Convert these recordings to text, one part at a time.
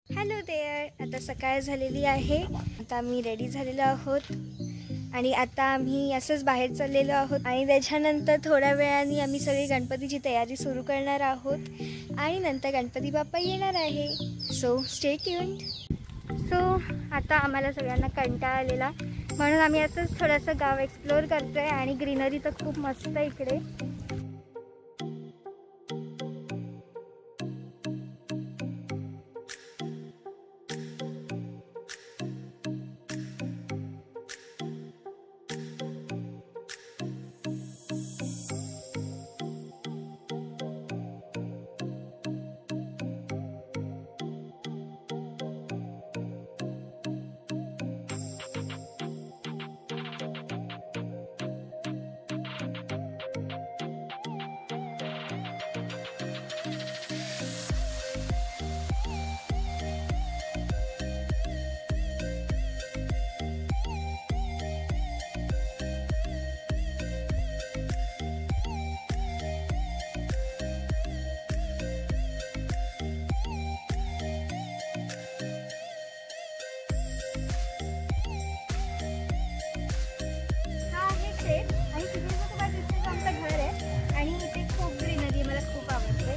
Hello there, आता सकाळ झालेली आहे. आता आम्ही रेडी झालेलो आहोत आणि आता आम्ही असंच बाहेर चाललेलो आहोत आणि त्याच्यानंतर थोड्या वेळाने आम्ही सगळी गणपतीची तयारी सुरू करणार आहोत आणि नंतर गणपती बाप्पा येणार आहे. So stay tuned. सो आता आम्हाला सगळ्यांना कंटाळा आलेला म्हणून आम्ही असंच थोडंसं गाव एक्सप्लोअर करतो आहे आणि ग्रीनरी तर खूप मस्त आहे इकडे. आणि तिथे तुम्हाला दिसतं आमचं घर आहे आणि इथे खूप ग्रीनरी मला खूप आवडते.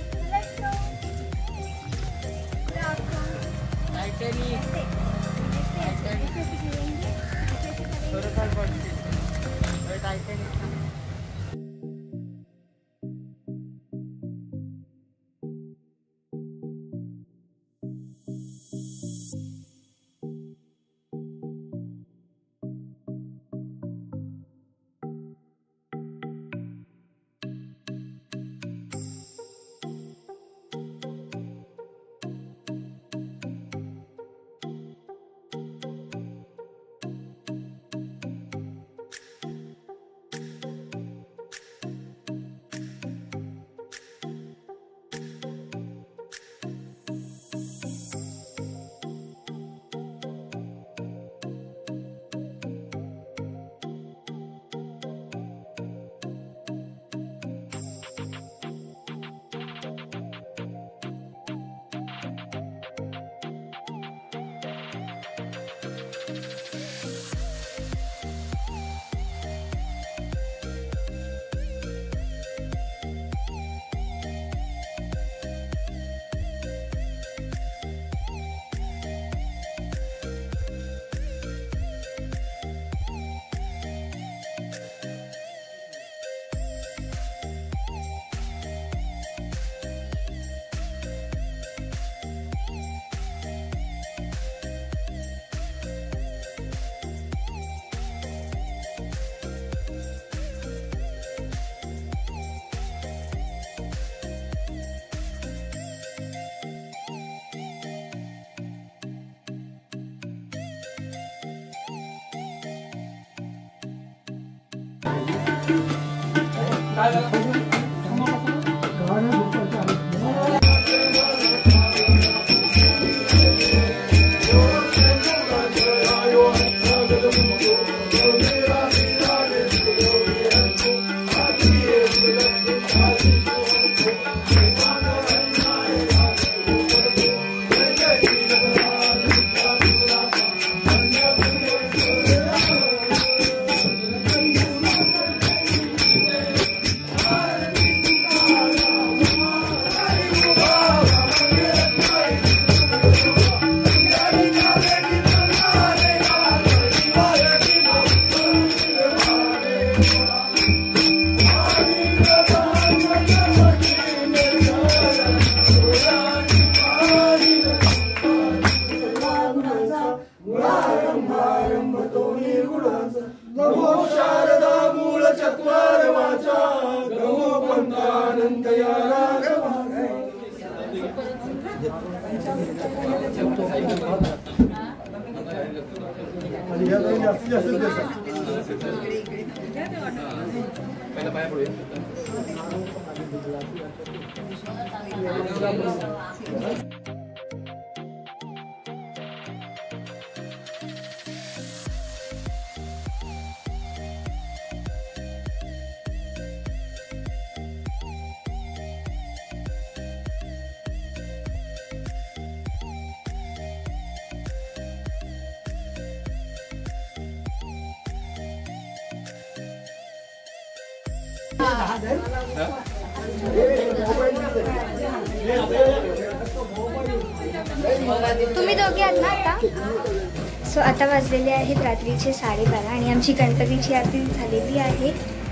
तुम्ही दोघे आहात ना आता? सो आता वाजलेले आहेत रात्रीचे 12:30 आणि आमची गणपतीची आरती झालेली आहे.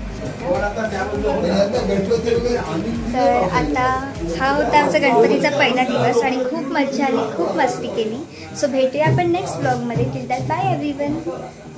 तर आता हा होता आमचा गणपतीचा पहिला दिवस आणि खूप मजा आली, खूप मस्ती केली. सो भेटूया आपण नेक्स्ट ब्लॉगमध्ये. Till that bye everyone.